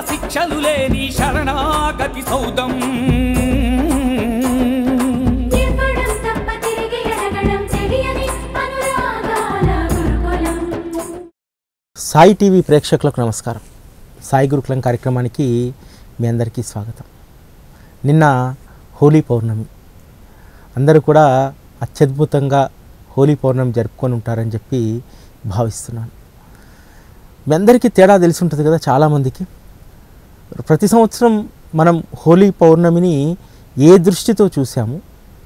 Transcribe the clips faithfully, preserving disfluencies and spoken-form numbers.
శిక్షలు లేని శరణాగతి సౌదం సాయి టీవీ ప్రేక్షకులకు నమస్కారం. సాయి గురుకులం కార్యక్రమానికి మీ అందరికీ స్వాగతం. నిన్న హోలీ పౌర్ణమి, అందరూ కూడా అత్యద్భుతంగా హోలీ పౌర్ణమి జరుపుకొని ఉంటారని చెప్పి భావిస్తున్నాను. మీ అందరికీ తేడా తెలిసి ఉంటుంది కదా చాలామందికి. ప్రతి సంవత్సరం మనం హోలీ పౌర్ణమిని ఏ దృష్టితో చూసాము,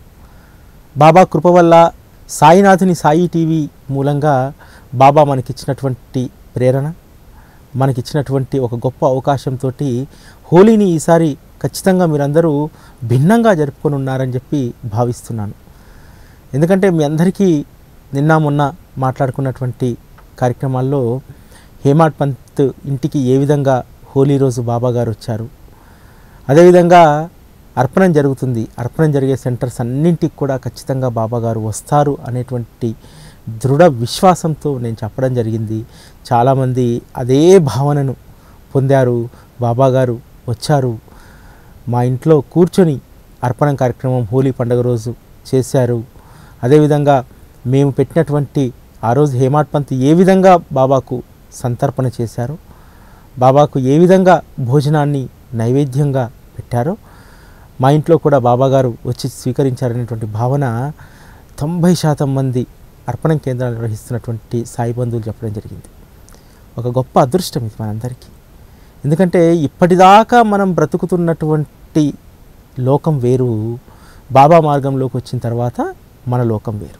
బాబా కృప వల్ల సాయినాథుని సాయి టీవీ మూలంగా బాబా మనకిచ్చినటువంటి ప్రేరణ, మనకిచ్చినటువంటి ఒక గొప్ప అవకాశంతో హోలీని ఈసారి ఖచ్చితంగా మీరందరూ భిన్నంగా జరుపుకొని ఉన్నారని చెప్పి భావిస్తున్నాను. ఎందుకంటే మీ అందరికీ నిన్న మొన్న మాట్లాడుకున్నటువంటి కార్యక్రమాల్లో హేమాడ్ పంత్ ఇంటికి ఏ విధంగా హోలీ రోజు బాబా గారు వచ్చారు, అదేవిధంగా అర్పణం జరుగుతుంది, అర్పణం జరిగే సెంటర్స్ అన్నింటికి కూడా ఖచ్చితంగా బాబా గారు వస్తారు అనేటువంటి దృఢ విశ్వాసంతో నేను చెప్పడం జరిగింది. చాలామంది అదే భావనను పొందారు. బాబా గారు వచ్చారు, మా ఇంట్లో కూర్చొని అర్పణం కార్యక్రమం హోలీ పండుగ రోజు చేశారు. అదేవిధంగా మేము పెట్టినటువంటి ఆ రోజు హేమాడ్ పంత్ ఏ విధంగా బాబాకు సంతర్పణ చేశారో, బాబాకు ఏ విధంగా భోజనాన్ని నైవేద్యంగా పెట్టారో మా ఇంట్లో కూడా బాబా గారు వచ్చి స్వీకరించారనేటువంటి భావన తొంభై శాతం మంది అర్పణం కేంద్రాలు నిర్వహిస్తున్నటువంటి సాయి బంధువులు చెప్పడం జరిగింది. ఒక గొప్ప అదృష్టం ఇది మనందరికీ. ఎందుకంటే ఇప్పటిదాకా మనం బ్రతుకుతున్నటువంటి లోకం వేరు, బాబా మార్గంలోకి వచ్చిన తర్వాత మన లోకం వేరు.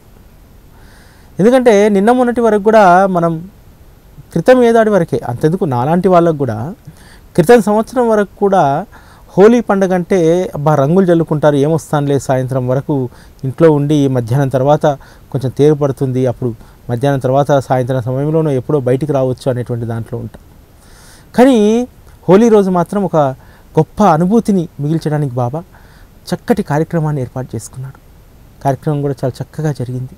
ఎందుకంటే నిన్న మొన్నటి వరకు కూడా మనం క్రితం ఏడాది వరకే, అంతెందుకు నాలాంటి వాళ్ళకు కూడా క్రితం సంవత్సరం వరకు కూడా హోలీ పండుగ అంటే అబ్బా రంగులు జల్లుకుంటారు, ఏమొస్తానులే సాయంత్రం వరకు ఇంట్లో ఉండి మధ్యాహ్నం తర్వాత కొంచెం తేరు పడుతుంది, అప్పుడు మధ్యాహ్నం తర్వాత సాయంత్రం సమయంలోనూ ఎప్పుడో బయటికి రావచ్చు అనేటువంటి దాంట్లో ఉంటాం. కానీ హోలీ రోజు మాత్రం ఒక గొప్ప అనుభూతిని మిగిల్చడానికి బాబా చక్కటి కార్యక్రమాన్ని ఏర్పాటు చేసుకున్నాడు. కార్యక్రమం కూడా చాలా చక్కగా జరిగింది.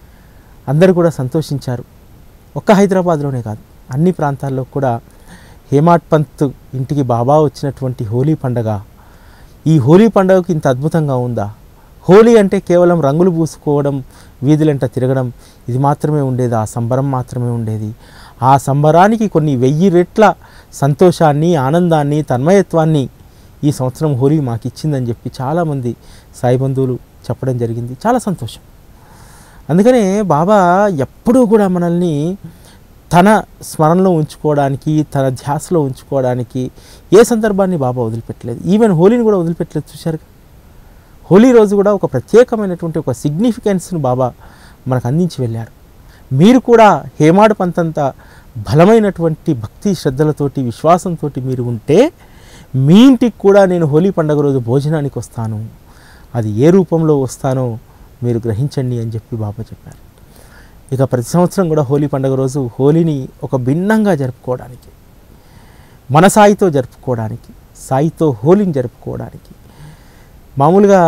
అందరూ కూడా సంతోషించారు. ఒక్క హైదరాబాద్లోనే కాదు, అన్ని ప్రాంతాల్లో కూడా హేమాడ్ పంత్ ఇంటికి బాబా వచ్చినటువంటి హోలీ పండుగ, ఈ హోలీ పండుగకి ఇంత అద్భుతంగా ఉందా? హోలీ అంటే కేవలం రంగులు పూసుకోవడం, వీధులంట తిరగడం, ఇది మాత్రమే ఉండేది, ఆ సంబరం మాత్రమే ఉండేది. ఆ సంబరానికి కొన్ని వెయ్యి రెట్ల సంతోషాన్ని, ఆనందాన్ని, తన్మయత్వాన్ని ఈ సంవత్సరం హోలీ మాకు ఇచ్చిందని చెప్పి చాలామంది సాయి బంధువులు చెప్పడం జరిగింది. చాలా సంతోషం. అందుకనే బాబా ఎప్పుడూ కూడా మనల్ని తన స్మరణలో ఉంచుకోవడానికి, తన ధ్యాసలో ఉంచుకోవడానికి ఏ సందర్భాన్ని బాబా వదిలిపెట్టలేదు. ఈవెన్ హోలీని కూడా వదిలిపెట్టలేదు. చూశారు, హోలీ రోజు కూడా ఒక ప్రత్యేకమైనటువంటి ఒక సిగ్నిఫికెన్స్ను బాబా మనకు అందించి వెళ్ళారు. మీరు కూడా హేమాడ్ పంత్ అంత బలమైనటువంటి భక్తి శ్రద్ధలతోటి విశ్వాసంతో మీరు ఉంటే మీ ఇంటికి కూడా నేను హోలీ పండుగ రోజు భోజనానికి వస్తాను, అది ఏ రూపంలో వస్తానో మీరు గ్రహించండి అని చెప్పి బాబా చెప్పారు. ఇక ప్రతి సంవత్సరం కూడా హోలీ పండుగ రోజు హోలీని ఒక భిన్నంగా జరుపుకోవడానికి, మన సాయితో జరుపుకోవడానికి, సాయితో హోలీని జరుపుకోవడానికి, మామూలుగా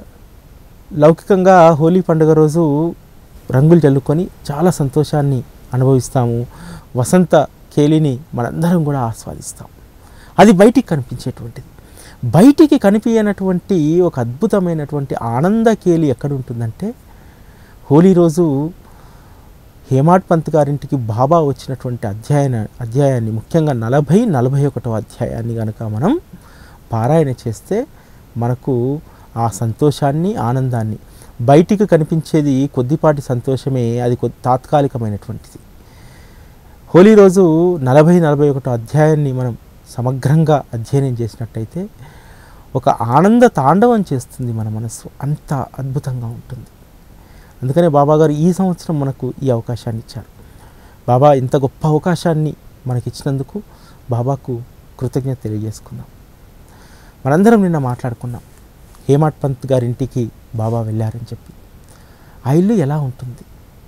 లౌకికంగా హోలీ పండుగ రోజు రంగులు చల్లుకొని చాలా సంతోషాన్ని అనుభవిస్తాము, వసంత కేలిని మనందరం కూడా ఆస్వాదిస్తాం. అది బయటికి కనిపించేటువంటిది. బయటికి కనిపించినటువంటి ఒక అద్భుతమైనటువంటి ఆనంద కేలి ఎక్కడ ఉంటుందంటే హోలీ రోజు హేమాడ్ పంత్ గారింటికి బాబా వచ్చినటువంటి అధ్యాయన అధ్యాయాన్ని ముఖ్యంగా నలభై నలభై ఒకటో అధ్యాయాన్ని కనుక మనం పారాయణ చేస్తే మనకు ఆ సంతోషాన్ని, ఆనందాన్ని, బయటికి కనిపించేది కొద్దిపాటి సంతోషమే, అది కొద్ది తాత్కాలికమైనటువంటిది. హోలీ రోజు నలభై నలభై ఒకటో అధ్యాయాన్ని మనం సమగ్రంగా అధ్యయనం చేసినట్టయితే ఒక ఆనంద తాండవం చేస్తుంది మన మనస్సు, అంత అద్భుతంగా ఉంటుంది. అందుకనే బాబా గారు ఈ సంవత్సరం మనకు ఈ అవకాశాన్ని ఇచ్చారు. బాబా ఇంత గొప్ప అవకాశాన్ని మనకి ఇచ్చినందుకు బాబాకు కృతజ్ఞత తెలియజేసుకున్నాం. మనందరం నిన్న మాట్లాడుకున్నాం, హేమాడ్ పంత్ గారింటికి బాబా వెళ్ళారని చెప్పి. ఆ ఇల్లు ఎలా ఉంటుంది?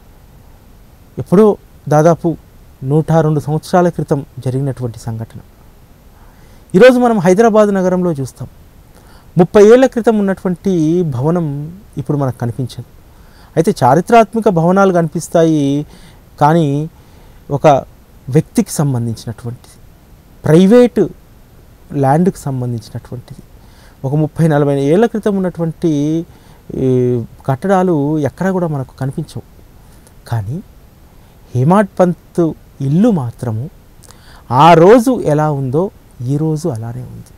ఎప్పుడో దాదాపు నూట రెండు సంవత్సరాల క్రితం జరిగినటువంటి సంఘటన. ఈరోజు మనం హైదరాబాద్ నగరంలో చూస్తాం. ముప్పై ఏళ్ల క్రితం ఉన్నటువంటి భవనం ఇప్పుడు మనకు కనిపించదు. అయితే చారిత్రాత్మక భవనాలు కనిపిస్తాయి, కానీ ఒక వ్యక్తికి సంబంధించినటువంటిది, ప్రైవేటు ల్యాండ్కి సంబంధించినటువంటిది. ఒక ముప్పై నలభై ఏళ్ల క్రితం ఉన్నటువంటి కట్టడాలు ఎక్కడా కూడా మనకు కనిపించవు. కానీ హేమాడ్ పంత్ ఇల్లు మాత్రము ఆ రోజు ఎలా ఉందో ఈరోజు అలానే ఉంది.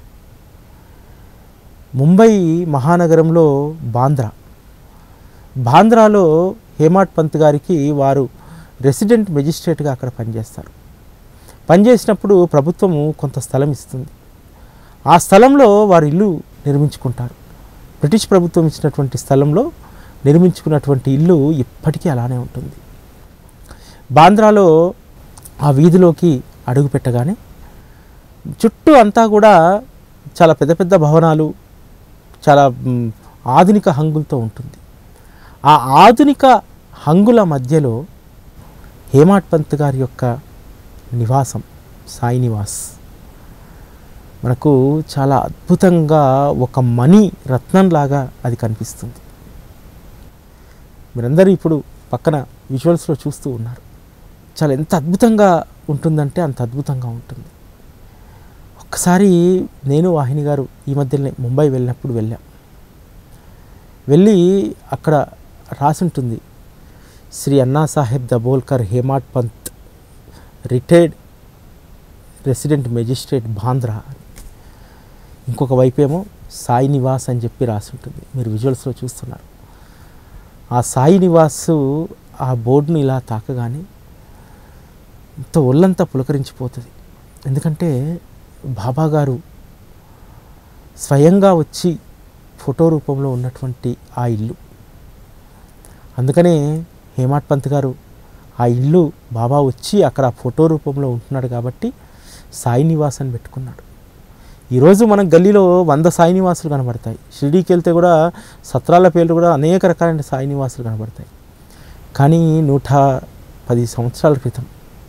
ముంబై మహానగరంలో బాంద్రా బాంద్రాలో హేమాడ్ పంత్ గారికి వారు రెసిడెంట్ మెజిస్ట్రేట్గా అక్కడ పనిచేస్తారు. పనిచేసినప్పుడు ప్రభుత్వము కొంత స్థలం ఇస్తుంది. ఆ స్థలంలో వారు ఇల్లు నిర్మించుకుంటారు. బ్రిటిష్ ప్రభుత్వం ఇచ్చినటువంటి స్థలంలో నిర్మించుకున్నటువంటి ఇల్లు ఇప్పటికీ అలానే ఉంటుంది. బాంద్రాలో ఆ వీధిలోకి అడుగు పెట్టగానే చుట్టూ అంతా కూడా చాలా పెద్ద పెద్ద భవనాలు, చాలా ఆధునిక హంగులతో ఉంటుంది. ఆ ఆధునిక హంగుల మధ్యలో హేమాడ్ పంత్ గారి యొక్క నివాసం సాయి నివాస్ మనకు చాలా అద్భుతంగా ఒక మణి రత్నంలాగా అది కనిపిస్తుంది. మీరందరూ ఇప్పుడు పక్కన విజువల్స్లో చూస్తూ ఉన్నారు. చాలా ఎంత అద్భుతంగా ఉంటుందంటే అంత అద్భుతంగా ఉంటుంది. ఒక్కసారి నేను వాహిని గారు ఈ మధ్యనే ముంబై వెళ్ళినప్పుడు వెళ్ళాం. వెళ్ళి అక్కడ రాసి ఉంటుంది Shri Anna Saheb Dabholkar Hemadpant retired resident magistrate Bandra. ఇంకొక వైపు ఏమో సాయి నివాస్ అని చెప్పి రాసి ఉంటుంది. మీరు విజువల్స్లో చూస్తున్నారు. ఆ సాయి నివాసు ఆ బోర్డును ఇలా తాకగానే ఎంతో ఒళ్ళంతా పులకరించిపోతుంది. ఎందుకంటే బాబా గారు స్వయంగా వచ్చి ఫోటో రూపంలో ఉన్నటువంటి ఆ ఇల్లు. అందుకనే హేమాడ్ పంత్ గారు ఆ ఇల్లు బాబా వచ్చి అక్కడ ఫోటో రూపంలో ఉంటున్నాడు కాబట్టి సాయి నివాస్ అని పెట్టుకున్నాడు. ఈరోజు మన గల్లీలో వంద సాయి నివాసులు కనబడతాయి. షిరిడీకి వెళ్తే కూడా సత్రాల పేర్లు కూడా అనేక రకాలైన సాయి నివాసులు కనబడతాయి. కానీ నూట పది సంవత్సరాల క్రితం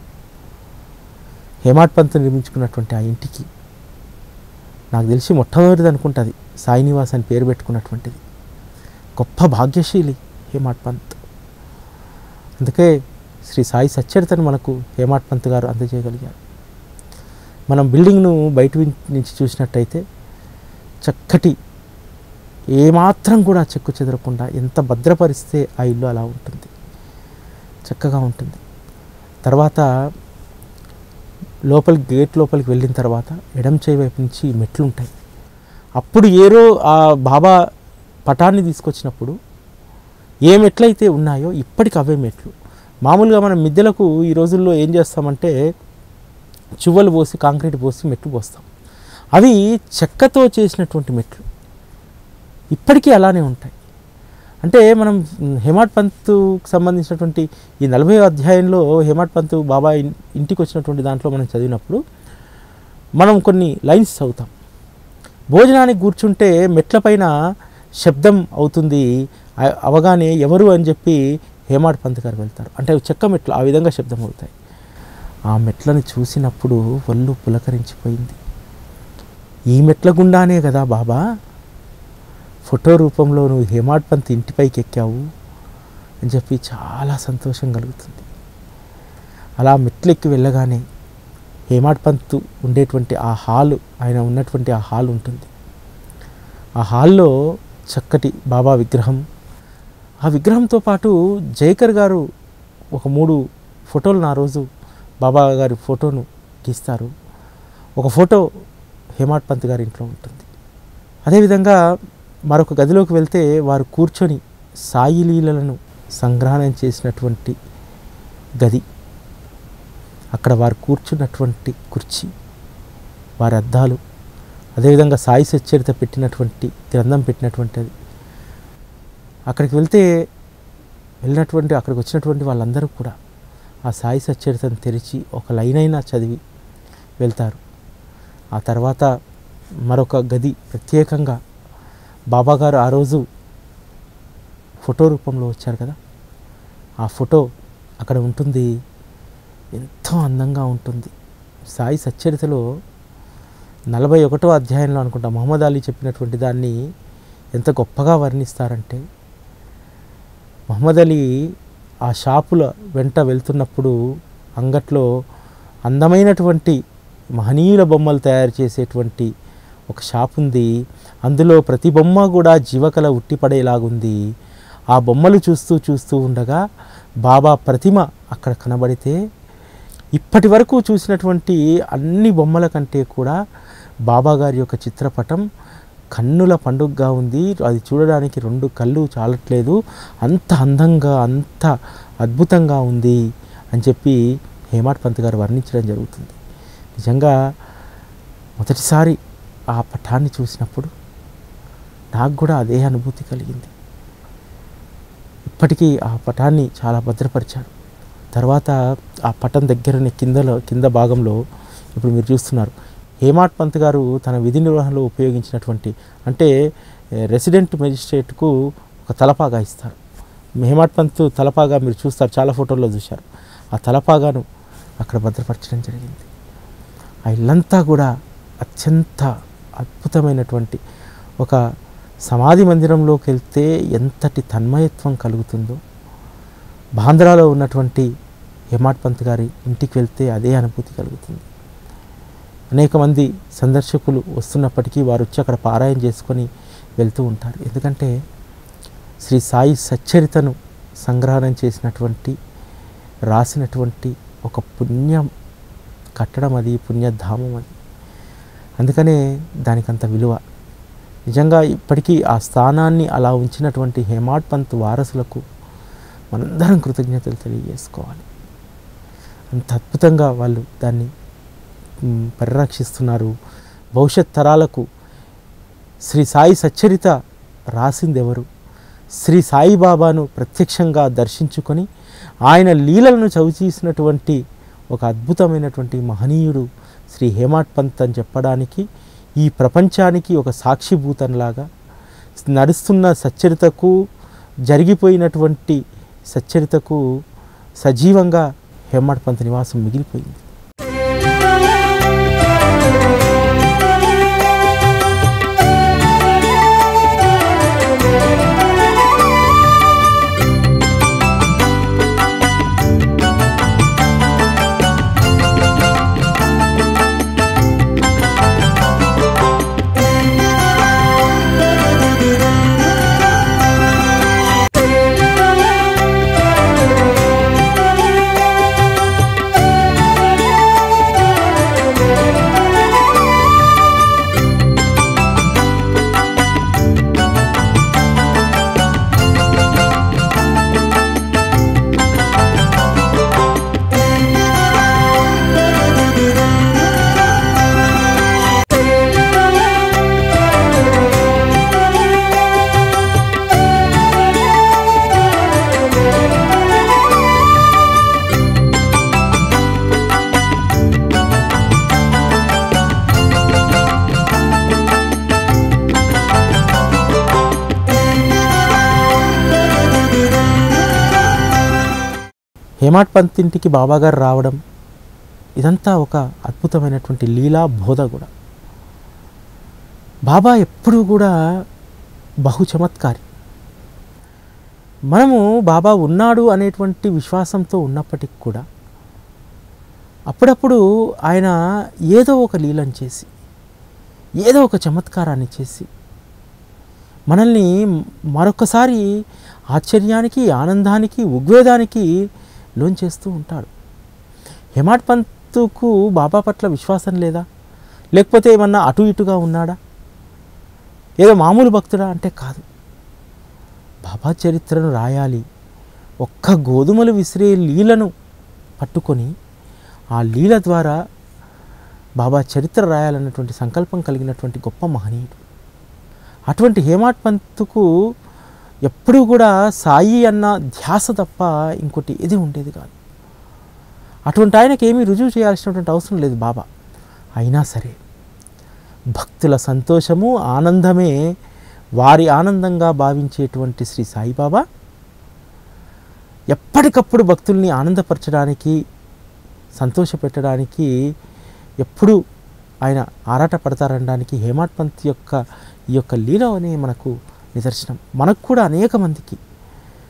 హేమాడ్ పంత్ నిర్మించుకున్నటువంటి ఆ ఇంటికి నాకు తెలిసి మొట్టమొదటిది అనుకుంటుంది సాయి నివాస్ అని పేరు పెట్టుకున్నటువంటిది. గొప్ప భాగ్యశీలి హేమాడ్ పంత్. అందుకే శ్రీ సాయి సచ్చరితను మనకు హేమాడ్ పంత్ గారు అందజేయగలిగారు. మనం బిల్డింగ్ను బయట నుంచి చూసినట్టయితే చక్కటి ఏమాత్రం కూడా చెక్కు చెదరకుండా ఎంత భద్రపరిస్తే ఆ ఇల్లు అలా ఉంటుంది, చక్కగా ఉంటుంది. తర్వాత లోపలికి గేట్ లోపలికి వెళ్ళిన తర్వాత ఎడం చేయి వైపు నుంచి మెట్లు ఉంటాయి. అప్పుడు ఏరో ఆ బాబా పటాన్ని తీసుకొచ్చినప్పుడు ఏ మెట్లయితే ఉన్నాయో ఇప్పటికి అవే మెట్లు. మామూలుగా మనం మిద్దెలకు ఈ రోజుల్లో ఏం చేస్తామంటే చువ్వలు పోసి కాంక్రీట్ పోసి మెట్లు పోస్తాం. అవి చెక్కతో చేసినటువంటి మెట్లు ఇప్పటికీ అలానే ఉంటాయి. అంటే మనం హేమాడ్ పంత్కు సంబంధించినటువంటి ఈ నలభై అధ్యాయంలో హేమాడ్ పంత్ బాబా ఇంటికి వచ్చినటువంటి దాంట్లో మనం చదివినప్పుడు మనం కొన్ని లైన్స్ చదువుతాం. భోజనానికి కూర్చుంటే మెట్లపైన శబ్దం అవుతుంది, అవగానే ఎవరు అని చెప్పి హేమాడ్ పంత్ గారు వెళ్తారు. అంటే చెక్క మెట్లు ఆ విధంగా శబ్దం అవుతాయి. ఆ మెట్లను చూసినప్పుడు ఒళ్ళు పులకరించిపోయింది. ఈ మెట్ల గుండానే కదా బాబా ఫోటో రూపంలో నువ్వు హేమాడ్ పంత్ ఇంటిపైకి ఎక్కావు అని చెప్పి చాలా సంతోషం కలుగుతుంది. అలా మెట్లెక్కి వెళ్ళగానే హేమాడ్ పంత్ ఉండేటువంటి ఆ హాలు, ఆయన ఉన్నటువంటి ఆ హాల్ ఉంటుంది. ఆ హాల్లో చక్కటి బాబా విగ్రహం, ఆ విగ్రహంతో పాటు జైకర్ గారు ఒక మూడు ఫోటోలు నా రోజు బాబా గారి ఫోటోను గీస్తారు. ఒక ఫోటో హేమాడ్ పంత్ గారి ఇంట్లో ఉంటుంది. అదేవిధంగా మరొక గదిలోకి వెళ్తే వారు కూర్చొని సాయి లీలలను సంగ్రహణం చేసినటువంటి గది, అక్కడ వారు కూర్చున్నటువంటి కుర్చీ, వారి అద్దాలు, అదేవిధంగా సాయి సచ్చరిత పెట్టినటువంటి గ్రంథం పెట్టినటువంటిది. అక్కడికి వెళ్తే వెళ్ళినటువంటి అక్కడికి వచ్చినటువంటి వాళ్ళందరూ కూడా ఆ సాయి సచ్చరితను తెరిచి ఒక లైన్ అయినా చదివి వెళ్తారు. ఆ తర్వాత మరొక గది ప్రత్యేకంగా బాబాగారు ఆ రోజు ఫోటో రూపంలో వచ్చారు కదా, ఆ ఫోటో అక్కడ ఉంటుంది. ఎంతో అందంగా ఉంటుంది. సాయి సచ్చరితలో నలభై ఒకటో అధ్యాయంలో అనుకుంటా మహమ్మద్ అలీ చెప్పినటువంటి దాన్ని ఎంత గొప్పగా వర్ణిస్తారంటే, మహమ్మద్ అలీ ఆ షాపుల వెంట వెళ్తున్నప్పుడు అంగట్లో అందమైనటువంటి మహనీయుల బొమ్మలు తయారు చేసేటువంటి ఒక షాప్ ఉంది. అందులో ప్రతి బొమ్మ కూడా జీవకళ ఉట్టిపడేలాగుంది. ఆ బొమ్మలు చూస్తూ చూస్తూ ఉండగా బాబా ప్రతిమ అక్కడ కనబడితే ఇప్పటి వరకు చూసినటువంటి అన్ని బొమ్మల కంటే కూడా బాబా గారి యొక్క చిత్రపటం కన్నుల పండుగగా ఉంది. అది చూడడానికి రెండు కళ్ళు చాలట్లేదు, అంత అందంగా అంత అద్భుతంగా ఉంది అని చెప్పి హేమాడ్ పంత్ గారు వర్ణించడం జరుగుతుంది. నిజంగా మొదటిసారి ఆ పటాన్ని చూసినప్పుడు నాకు కూడా అదే అనుభూతి కలిగింది. ఇప్పటికీ ఆ పటాన్ని చాలా భద్రపరిచారు. తర్వాత ఆ పటం దగ్గరనే కిందలో కింద భాగంలో ఇప్పుడు మీరు చూస్తున్నారు హేమాడ్ పంత్ గారు తన విధి నిర్వహణలో ఉపయోగించినటువంటి, అంటే రెసిడెంట్ మెజిస్ట్రేట్కు ఒక తలపాగా ఇస్తారు. హేమాడ్ పంత్ తలపాగా మీరు చూస్తారు, చాలా ఫోటోల్లో చూశారు. ఆ తలపాగాను అక్కడ భద్రపరచడం జరిగింది. ఆ ఇల్లంతా కూడా అత్యంత అద్భుతమైనటువంటి ఒక సమాధి మందిరంలోకి వెళ్తే ఎంతటి తన్మయత్వం కలుగుతుందో, బాంద్రాలో ఉన్నటువంటి హేమాడ్ పంత్ గారి ఇంటికి వెళ్తే అదే అనుభూతి కలుగుతుంది. అనేక మంది సందర్శకులు వస్తున్నప్పటికీ వారు వచ్చి అక్కడ పారాయణ చేసుకొని వెళ్తూ ఉంటారు. ఎందుకంటే శ్రీ సాయి సచ్చరితను సంగ్రహణం చేసినటువంటి రాసినటువంటి ఒక పుణ్యం కట్టడం, అది పుణ్యధామం అది. అందుకనే దానికంత విలువ. నిజంగా ఇప్పటికీ ఆ స్థానాన్ని అలా ఉంచినటువంటి హేమాడ్ పంత్ వారసులకు మనందరం కృతజ్ఞతలు తెలియజేసుకోవాలి. అంత అద్భుతంగా వాళ్ళు దాన్ని పరిరక్షిస్తున్నారు. భవిష్యత్ తరాలకు శ్రీ సాయి సచ్చరిత రాసింది ఎవరు? శ్రీ సాయిబాబాను ప్రత్యక్షంగా దర్శించుకొని ఆయన లీలలను చవిచూసినటువంటి ఒక అద్భుతమైనటువంటి మహనీయుడు శ్రీ హేమాడ్ పంత్ అని చెప్పడానికి ఈ ప్రపంచానికి ఒక సాక్షిభూతంలాగా నడుస్తున్న సచ్చరితకు, జరిగిపోయినటువంటి సచ్చరితకు సజీవంగా హేమాడ్ పంత్ నివాసం మిగిలిపోయింది. హేమాడ్ పంత్ ఇంటికి బాబాగారు రావడం ఇదంతా ఒక అద్భుతమైనటువంటి లీలా బోధ కూడా. బాబా ఎప్పుడూ కూడా బహు చమత్కారి. మనము బాబా ఉన్నాడు అనేటువంటి విశ్వాసంతో ఉన్నప్పటికీ కూడా అప్పుడప్పుడు ఆయన ఏదో ఒక లీలను చేసి, ఏదో ఒక చమత్కారాన్ని చేసి మనల్ని మరొకసారి ఆశ్చర్యానికి, ఆనందానికి, ఉద్వేగానికి లోన్ చేస్తూ ఉంటాడు. హేమాడ్ పంత్కు బాబా పట్ల విశ్వాసం లేదా? లేకపోతే ఏమన్నా అటు ఇటుగా ఉన్నాడా? ఏదో మామూలు భక్తుడా అంటే కాదు. బాబా చరిత్రను రాయాలి, ఒక్క గోధుమలు విసిరే లీలను పట్టుకొని ఆ లీల ద్వారా బాబా చరిత్ర రాయాలన్నటువంటి సంకల్పం కలిగినటువంటి గొప్ప మహనీయుడు. అటువంటి హేమాడ్ పంత్కు ఎప్పుడూ కూడా సాయి అన్న ధ్యాస తప్ప ఇంకోటి ఏది ఉండేది కాదు. అటువంటి ఆయనకి ఏమీ రుజువు చేయాల్సినటువంటి అవసరం లేదు బాబా. అయినా సరే భక్తుల సంతోషము, ఆనందమే వారి ఆనందంగా భావించేటువంటి శ్రీ సాయిబాబా ఎప్పటికప్పుడు భక్తుల్ని ఆనందపరచడానికి, సంతోషపెట్టడానికి ఎప్పుడు ఆయన ఆరాట పడతారనడానికి హేమాడ్ పంత్ యొక్క ఈ యొక్క లీల అనే మనకు నిదర్శనం. మనకు కూడా అనేక మందికి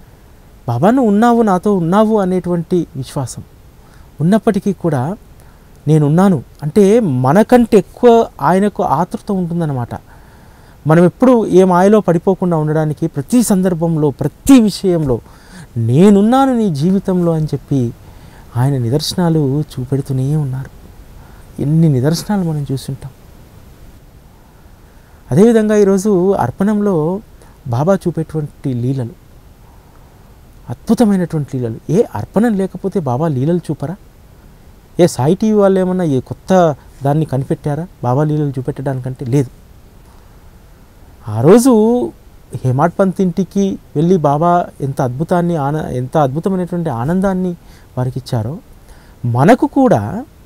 బాబా నువ్వు ఉన్నావు, నాతో ఉన్నావు అనేటువంటి విశ్వాసం ఉన్నప్పటికీ కూడా నేనున్నాను అంటే మనకంటే ఎక్కువ ఆయనకు ఆతృత ఉంటుందన్నమాట. మనం ఎప్పుడు ఏ మాయలో పడిపోకుండా ఉండడానికి ప్రతి సందర్భంలో ప్రతి విషయంలో నేనున్నాను నీ జీవితంలో అని చెప్పి ఆయన నిదర్శనాలు చూపెడుతూనే ఉన్నారు. ఎన్ని నిదర్శనాలు మనం చూస్తుంటాం. అదేవిధంగా ఈరోజు అర్పణంలో బాబా చూపేటువంటి లీలలు అద్భుతమైనటువంటి లీలలు. ఏ అర్పణం లేకపోతే బాబా లీలలు చూపరా? ఏ సాయి టీవీ వాళ్ళు ఏమన్నా ఏ కొత్త దాన్ని కనిపెట్టారా బాబా లీలలు చూపెట్టడానికంటే? లేదు. ఆ రోజు హేమాడ్ పంత్ ఇంటికి వెళ్ళి బాబా ఎంత అద్భుతాన్ని ఆన ఎంత అద్భుతమైనటువంటి ఆనందాన్ని వారికి ఇచ్చారో మనకు కూడా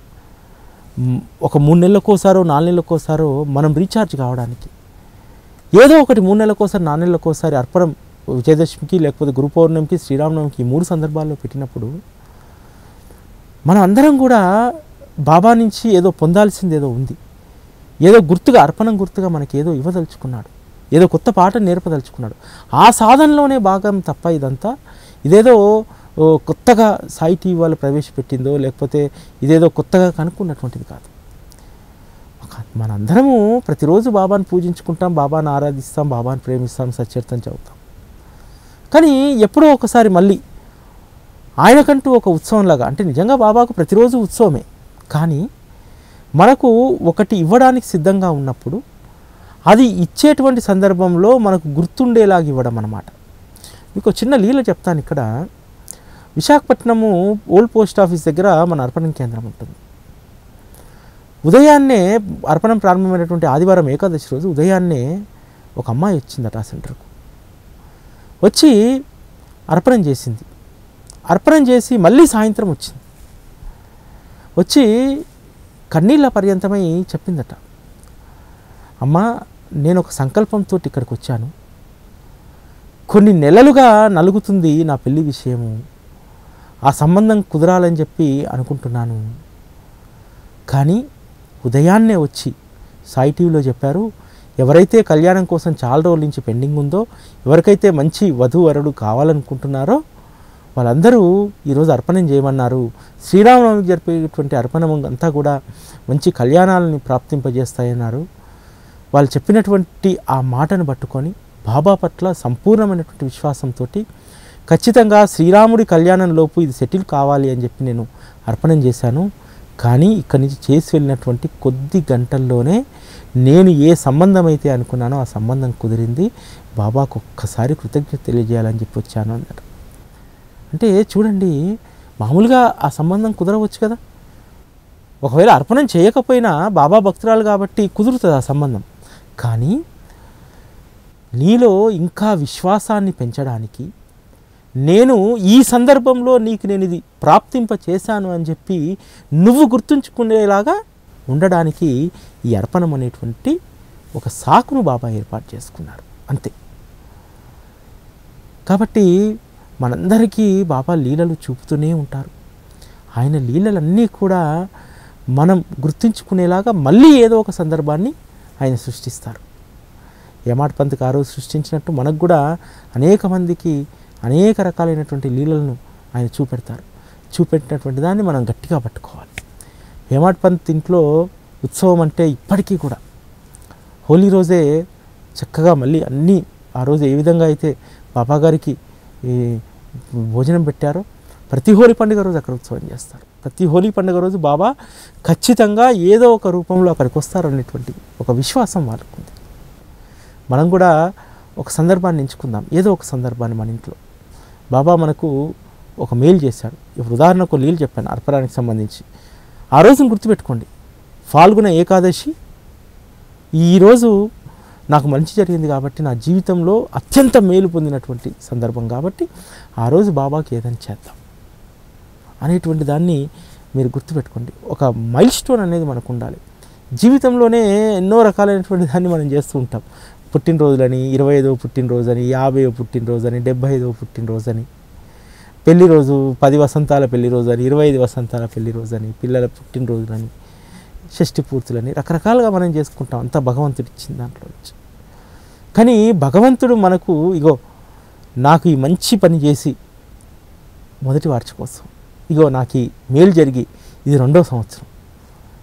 ఒక మూడు నెలలకోసారో నాలుగు నెలలకోసారో మనం రీఛార్జ్ కావడానికి ఏదో ఒకటి మూడు నెలలకోసారి నాలుగు నెలలకోసారి అర్పణం విజయదశమికి లేకపోతే గురు పౌర్ణమికి శ్రీరామనవమికి ఈ మూడు సందర్భాల్లో పెట్టినప్పుడు మనం అందరం కూడా బాబా నుంచి ఏదో పొందాల్సింది ఏదో ఉంది. ఏదో గుర్తుగా అర్పణం గుర్తుగా మనకి ఏదో ఇవ్వదలుచుకున్నాడు, ఏదో కొత్త పాట నేర్పదలుచుకున్నాడు. ఆ సాధనలోనే భాగం తప్ప ఇదంతా ఇదేదో కొత్తగా సాయి టీవీ వాళ్ళు ప్రవేశపెట్టిందో లేకపోతే ఇదేదో కొత్తగా కనుక్కున్నటువంటిది కాదు. మనందరము ప్రతిరోజు బాబాను పూజించుకుంటాం, బాబాను ఆరాధిస్తాం, బాబాను ప్రేమిస్తాం, సచ్చరితం చదువుతాం. కానీ ఎప్పుడో ఒకసారి మళ్ళీ ఆయనకంటూ ఒక ఉత్సవంలాగా, అంటే నిజంగా బాబాకు ప్రతిరోజు ఉత్సవమే, కానీ మనకు ఒకటి ఇవ్వడానికి సిద్ధంగా ఉన్నప్పుడు అది ఇచ్చేటువంటి సందర్భంలో మనకు గుర్తుండేలాగా ఇవ్వడం అన్నమాట. మీకు చిన్న లీల చెప్తాను. ఇక్కడ విశాఖపట్నము ఓల్డ్ పోస్ట్ ఆఫీస్ దగ్గర మన అర్పణం కేంద్రం ఉంటుంది. ఉదయాన్నే అర్పణం ప్రారంభమైనటువంటి ఆదివారం ఏకాదశి రోజు ఉదయాన్నే ఒక అమ్మాయి వచ్చిందట ఆ సెంటర్కు. వచ్చి అర్పణం చేసింది. అర్పణం చేసి మళ్ళీ సాయంత్రం వచ్చింది. వచ్చి కన్నీళ్ళ పర్యంతమై చెప్పిందట, అమ్మ నేను ఒక సంకల్పంతో ఇక్కడికి వచ్చాను, కొన్ని నెలలుగా నలుగుతుంది నా పెళ్లి విషయము, ఆ సంబంధం కుదరాలని చెప్పి అనుకుంటున్నాను, కానీ ఉదయాన్నే వచ్చి సాయి టీవీలో చెప్పారు, ఎవరైతే కళ్యాణం కోసం చాలా రోజుల నుంచి పెండింగ్ ఉందో, ఎవరికైతే మంచి వధూవరుడు కావాలనుకుంటున్నారో వాళ్ళందరూ ఈరోజు అర్పణం చేయమన్నారు. శ్రీరామనవమికి జరిపేటువంటి అర్పణం అంతా కూడా మంచి కళ్యాణాలని ప్రాప్తింపజేస్తాయన్నారు. వాళ్ళు చెప్పినటువంటి ఆ మాటను పట్టుకొని బాబా పట్ల సంపూర్ణమైనటువంటి విశ్వాసంతో ఖచ్చితంగా శ్రీరాముడి కళ్యాణంలోపు ఇది సెటిల్ కావాలి అని చెప్పి నేను అర్పణం చేశాను. కానీ ఇక్కడి నుంచి చేసి వెళ్ళినటువంటి కొద్ది గంటల్లోనే నేను ఏ సంబంధం అయితే అనుకున్నానో ఆ సంబంధం కుదిరింది. బాబాకు ఒక్కసారి కృతజ్ఞత తెలియజేయాలని చెప్పి వచ్చాను అన్నమాట. అంటే చూడండి, మామూలుగా ఆ సంబంధం కుదరవచ్చు కదా, ఒకవేళ అర్పణం చేయకపోయినా బాబా భక్తురాలు కాబట్టి కుదురుతుంది ఆ సంబంధం. కానీ నీలో ఇంకా విశ్వాసాన్ని పెంచడానికి నేను ఈ సందర్భంలో నీకు నేను ఇది ప్రాప్తింప చేశాను అని చెప్పి నువ్వు గుర్తుంచుకునేలాగా ఉండడానికి ఈ అర్పణం అనేటువంటి ఒక సాకును బాబా ఏర్పాటు చేసుకున్నారు, అంతే. కాబట్టి మనందరికీ బాబా లీలలు చూపుతూనే ఉంటారు. ఆయన లీలలన్నీ కూడా మనం గుర్తుంచుకునేలాగా మళ్ళీ ఏదో ఒక సందర్భాన్ని ఆయన సృష్టిస్తారు. హేమాడ్ పంత్ ఆ రోజు సృష్టించినట్టు మనకు కూడా అనేక మందికి అనేక రకాలైనటువంటి లీలలను ఆయన చూపెడతారు. చూపెట్టినటువంటి దాన్ని మనం గట్టిగా పట్టుకోవాలి. హేమాడ్ పంత్ ఇంట్లో ఉత్సవం అంటే ఇప్పటికీ కూడా హోలీ రోజే చక్కగా మళ్ళీ అన్నీ ఆ రోజు ఏ విధంగా అయితే బాబా గారికి ఈ భోజనం పెట్టారో ప్రతి హోలీ పండుగ రోజు అక్కడ ఉత్సవం చేస్తారు. ప్రతి హోలీ పండుగ రోజు బాబా ఖచ్చితంగా ఏదో ఒక రూపంలో అక్కడికి వస్తారనేటువంటి ఒక విశ్వాసం వాళ్ళకు ఉంది. మనం కూడా ఒక సందర్భాన్ని ఎంచుకుందాం, ఏదో ఒక సందర్భాన్ని మన ఇంట్లో. బాబా మనకు ఒక మేలు చేశాడు. ఇప్పుడు ఉదాహరణకు లీలు చెప్పాను అర్పణానికి సంబంధించి. ఆ రోజును గుర్తుపెట్టుకోండి, ఫాల్గుణ ఏకాదశి. ఈరోజు నాకు మంచి జరిగింది కాబట్టి, నా జీవితంలో అత్యంత మేలు పొందినటువంటి సందర్భం కాబట్టి ఆ రోజు బాబాకి ఏదైనా చేద్దాం అనేటువంటి దాన్ని మీరు గుర్తుపెట్టుకోండి. ఒక మైల్ స్టోన్ అనేది మనకు ఉండాలి జీవితంలోనే. ఎన్నో రకాలైనటువంటి దాన్ని మనం చేస్తూ ఉంటాం. పుట్టినరోజులని, ఇరవై ఐదవ పుట్టినరోజు అని, యాభైవ పుట్టినరోజు అని, డెబ్బై ఐదవ పుట్టినరోజు అని, పెళ్లి రోజు, పది వసంతాల పెళ్లి రోజు అని, ఇరవై ఐదు వసంతాల పెళ్లి రోజు అని, పిల్లల పుట్టినరోజులని, షష్ఠి పూర్తులని రకరకాలుగా మనం చేసుకుంటాం. అంతా భగవంతుడు ఇచ్చిన దాంట్లో నుంచి. కానీ భగవంతుడు మనకు ఇగో నాకు ఈ మంచి పని చేసి మొదటి వార్షికోత్సవం, ఇగో నాకు ఈ మేలు జరిగి ఇది రెండో సంవత్సరం,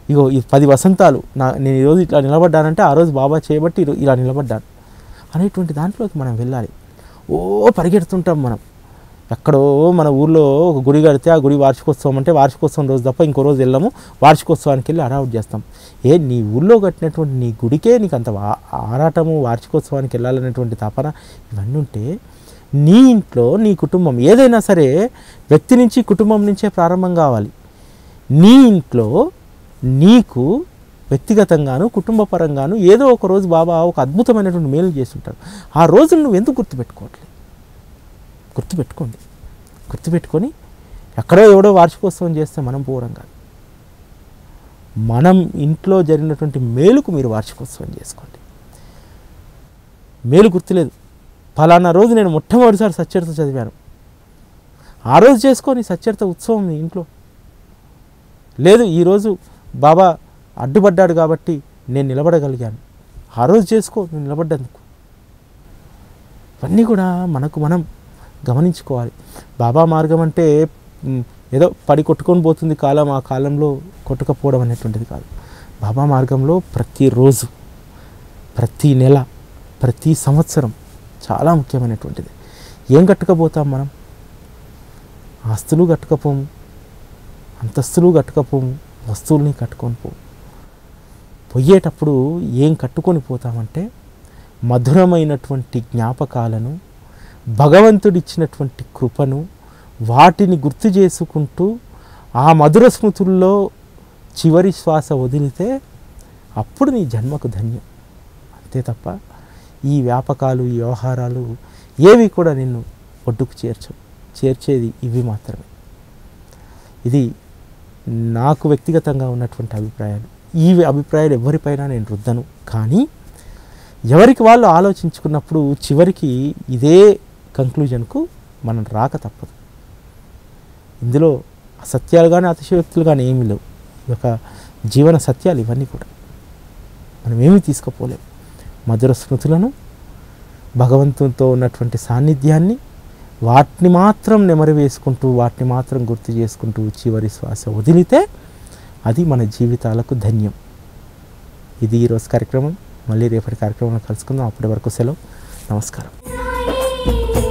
ఇగో ఈ పది వసంతాలు నా నేను ఈరోజు ఇట్లా నిలబడ్డానంటే ఆ రోజు బాబా చేయబట్టి ఇలా నిలబడ్డాను అనేటువంటి దాంట్లోకి మనం వెళ్ళాలి. ఓ పరిగెడుతుంటాం మనం. ఎక్కడో మన ఊర్లో ఒక గుడి కడితే ఆ గుడి వార్షికోత్సవం అంటే వార్షికోత్సవం రోజు తప్ప ఇంకో రోజు వెళ్ళాము, వార్షికోత్సవానికి వెళ్ళి హడావుడి చేస్తాం. ఏ నీ ఊళ్ళో కట్టినటువంటి నీ గుడికే నీకు అంత ఆరాటము, వార్షికోత్సవానికి వెళ్ళాలనేటువంటి తపన ఇవన్నీ ఉంటే నీ ఇంట్లో నీ కుటుంబం ఏదైనా సరే వ్యక్తి నుంచి కుటుంబం నుంచే ప్రారంభం కావాలి. నీ ఇంట్లో నీకు వ్యక్తిగతంగాను కుటుంబ పరంగాను ఏదో ఒక రోజు బాబా ఒక అద్భుతమైనటువంటి మేలు చేస్తుంటాడు. ఆ రోజు నువ్వు ఎందుకు గుర్తుపెట్టుకోవట్లేదు? గుర్తుపెట్టుకోండి. గుర్తుపెట్టుకొని ఎక్కడో ఎవడో వార్షికోత్సవం చేస్తే మనం పోవడం కాదు. మనం ఇంట్లో జరిగినటువంటి మేలుకు మీరు వార్షికోత్సవం చేసుకోండి. మేలు గుర్తులేదు, ఫలానా రోజు నేను మొట్టమొదటిసారి సచ్చరిత చదివాను, ఆ రోజు చేసుకొని సచ్చరిత ఉత్సవం మీ ఇంట్లో. లేదు ఈరోజు బాబా అడ్డుపడ్డాడు కాబట్టి నేను నిలబడగలిగాను, ఆ రోజు చేసుకో నేను నిలబడ్డందుకు. ఇవన్నీ కూడా మనకు మనం గమనించుకోవాలి. బాబా మార్గం అంటే ఏదో పడి కొట్టుకొని పోతుంది కాలం, ఆ కాలంలో కొట్టుకపోవడం అనేటువంటిది కాదు. బాబా మార్గంలో ప్రతిరోజు, ప్రతి నెల, ప్రతి సంవత్సరం చాలా ముఖ్యమైనటువంటిది. ఏం కట్టుకపోతాం మనం? ఆస్తులు కట్టుకపోము, అంతస్తులు కట్టుకపోము, వస్తువుల్ని కట్టుకొని పోము. పోయేటప్పుడు ఏం కట్టుకొని పోతామంటే మధురమైనటువంటి జ్ఞాపకాలను, భగవంతుడిచ్చినటువంటి కృపను, వాటిని గుర్తు చేసుకుంటూ ఆ మధుర స్మృతుల్లో చివరి శ్వాస వదిలితే అప్పుడు నీ జన్మకు ధన్యం. అంతే తప్ప ఈ వ్యాపకాలు, ఈ వ్యవహారాలు ఏవి కూడా నిన్ను ఒడ్డుకు చేర్చవు. చేర్చేది ఇవి మాత్రమే. ఇది నాకు వ్యక్తిగతంగా ఉన్నటువంటి అభిప్రాయాలు. ఈ అభిప్రాయాలు ఎవరిపైనా నేను రుద్దను. కానీ ఎవరికి వాళ్ళు ఆలోచించుకున్నప్పుడు చివరికి ఇదే కంక్లూజన్కు మనం రాక తప్పదు. ఇందులో అసత్యాలు కానీ అతిశయోక్తులు కానీ ఏమీ లేవు. ఈ యొక్క జీవన సత్యాలు ఇవన్నీ కూడా మనం ఏమీ తీసుకుపోలేము. మధుర స్మృతులను, భగవంతునితో ఉన్నటువంటి సాన్నిధ్యాన్ని, వాటిని మాత్రం నెమరు వేసుకుంటూ, వాటిని మాత్రం గుర్తు చేసుకుంటూ చివరి శ్వాస వదిలితే అది మన జీవితాలకు ధన్యం. ఇది ఈరోజు కార్యక్రమం. మళ్ళీ రేపటి కార్యక్రమంలో కలుసుకుందాం. అప్పటి వరకు సెలవు. నమస్కారం.